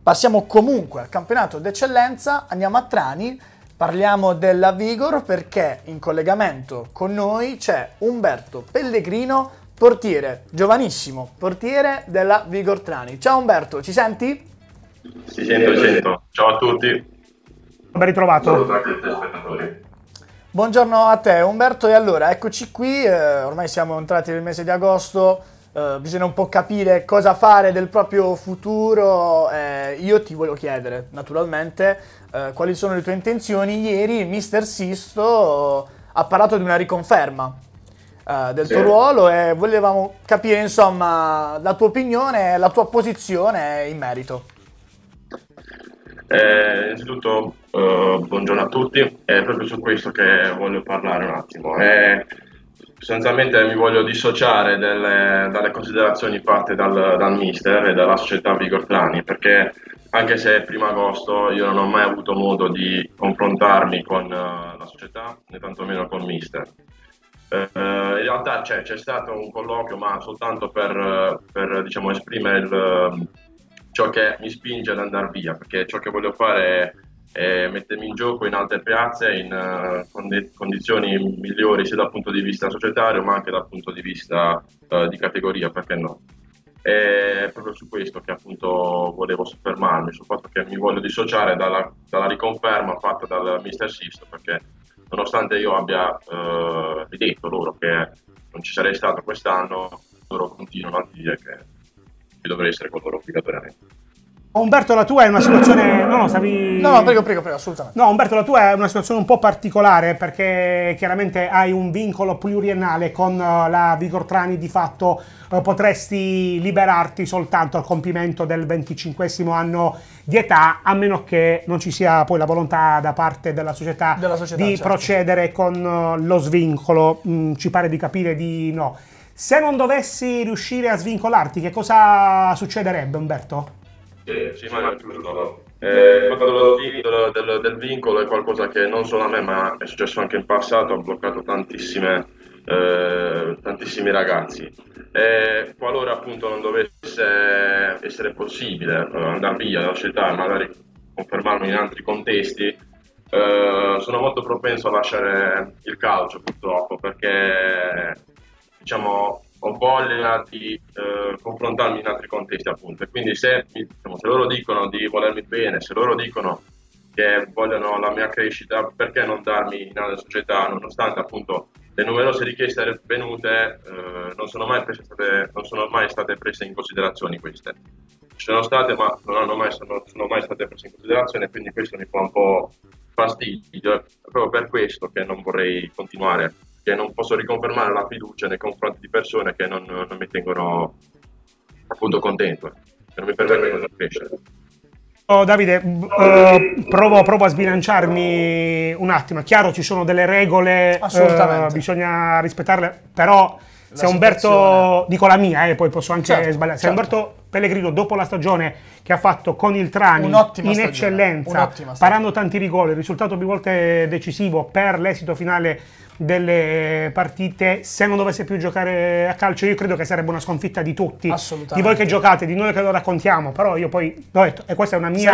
Passiamo comunque al campionato d'eccellenza, andiamo a Trani, parliamo della Vigor perché in collegamento con noi c'è Umberto Pellegrino, portiere, giovanissimo portiere della Vigor Trani. Ciao Umberto, ci senti? Si sento. Ciao a tutti. Ben ritrovato. Saluto anche i telespettatori. Buongiorno a te Umberto, e allora eccoci qui, ormai siamo entrati nel mese di agosto, bisogna un po' capire cosa fare del proprio futuro. Io ti voglio chiedere naturalmente quali sono le tue intenzioni. Ieri il mister Sisto ha parlato di una riconferma del tuo ruolo e volevamo capire insomma la tua opinione e la tua posizione in merito. Innanzitutto buongiorno a tutti, è proprio su questo che voglio parlare un attimo. Sostanzialmente mi voglio dissociare dalle considerazioni fatte dal mister e dalla società Vigor Trani, perché anche se è primo agosto io non ho mai avuto modo di confrontarmi con la società né tantomeno con il mister. In realtà c'è stato un colloquio, ma soltanto per diciamo, esprimere ciò che mi spinge ad andare via, perché ciò che voglio fare è mettermi in gioco in alte piazze, in condizioni migliori sia dal punto di vista societario ma anche dal punto di vista di categoria, perché no? È proprio su questo che appunto volevo soffermarmi, sul fatto che mi voglio dissociare dalla riconferma fatta dal mister Sisto, perché nonostante io abbia ridetto loro che non ci sarei stato quest'anno, loro continuano a dire che ci dovrei essere con loro obbligatoriamente. Umberto, la tua è una situazione... No, stavi... No, prego, assolutamente. No, Umberto, la tua è una situazione un po' particolare perché chiaramente hai un vincolo pluriennale con la Vigor Trani, di fatto potresti liberarti soltanto al compimento del 25° anno di età, a meno che non ci sia poi la volontà da parte della società di certo, procedere con lo svincolo. Ci pare di capire di no. Se non dovessi riuscire a svincolarti, che cosa succederebbe, Umberto? Sì, ma è giusto. Il fatto del vincolo è qualcosa che non solo a me, ma è successo anche in passato, ha bloccato tantissimi ragazzi. Qualora appunto non dovesse essere possibile andare via dalla società e magari confermarmi in altri contesti, sono molto propenso a lasciare il calcio purtroppo, perché diciamo ho voglia di confrontarmi in altri contesti appunto, e quindi se loro dicono di volermi bene, se loro dicono che vogliono la mia crescita, perché non darmi in altre società, nonostante appunto le numerose richieste venute non sono mai state prese in considerazione queste. Ci sono state, ma sono mai state prese in considerazione, quindi questo mi fa un po' fastidio. È proprio per questo che non vorrei continuare, che non posso riconfermare la fiducia nei confronti di persone che non mi tengono appunto contento, che non mi permettono di crescere. Oh, Davide, provo a sbilanciarmi un attimo. È chiaro, ci sono delle regole, bisogna rispettarle, però se Umberto, dico la mia, poi posso anche sbagliare, se Umberto Pellegrino dopo la stagione che ha fatto con il Trani in eccellenza, parando tanti rigori, risultato più volte decisivo per l'esito finale delle partite, se non dovesse più giocare a calcio, io credo che sarebbe una sconfitta di tutti, di voi che giocate, di noi che lo raccontiamo, però io poi l'ho detto, e questa è una mia,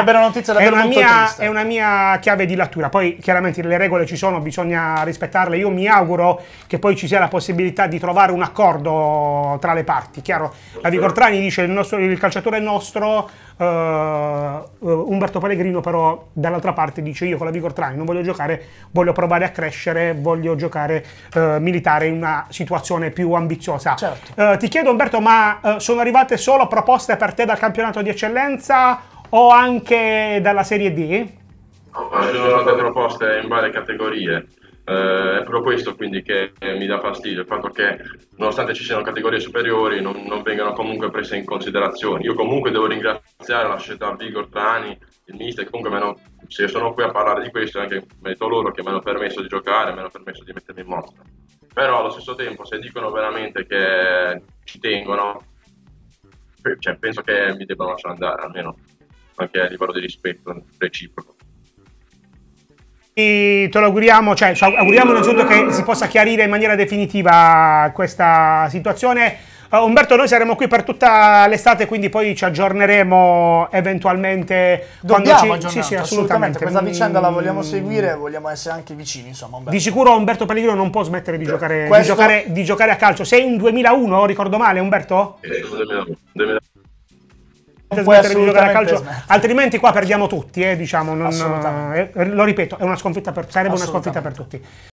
è una mia chiave di lettura. Poi chiaramente le regole ci sono, bisogna rispettarle. Io mi auguro che poi ci sia la possibilità di trovare un accordo tra le parti. Chiaro, la Vigor Trani dice il calciatore è nostro, Umberto Pellegrino però dall'altra parte dice io con la Vigor Trani non voglio giocare, voglio provare a crescere, voglio giocare militare in una situazione più ambiziosa. Ti chiedo Umberto, ma sono arrivate solo proposte per te dal campionato di eccellenza o anche dalla Serie D? Ci sono state proposte in varie categorie. È proprio questo quindi che mi dà fastidio, il fatto che nonostante ci siano categorie superiori non vengano comunque prese in considerazione. Io comunque devo ringraziare la società Vigor Trani, il mister, comunque se sono qui a parlare di questo è anche merito loro che mi hanno permesso di giocare, mi hanno permesso di mettermi in mostra. Però allo stesso tempo se dicono veramente che ci tengono, penso che mi debbano lasciare andare, almeno anche a livello di rispetto reciproco. Te lo auguriamo, auguriamo innanzitutto che si possa chiarire in maniera definitiva questa situazione. Umberto, noi saremo qui per tutta l'estate, quindi poi ci aggiorneremo eventualmente. Dobbiamo Sì, assolutamente. Questa vicenda la vogliamo seguire, vogliamo essere anche vicini, insomma. Di sicuro Umberto Pellegrino non può smettere di giocare, di giocare a calcio. Sei un 2001, ricordo male, Umberto? 2001. Non puoi smettere di giocare a calcio, altrimenti qua perdiamo tutti, diciamo. Lo ripeto, è una sconfitta sarebbe una sconfitta per tutti.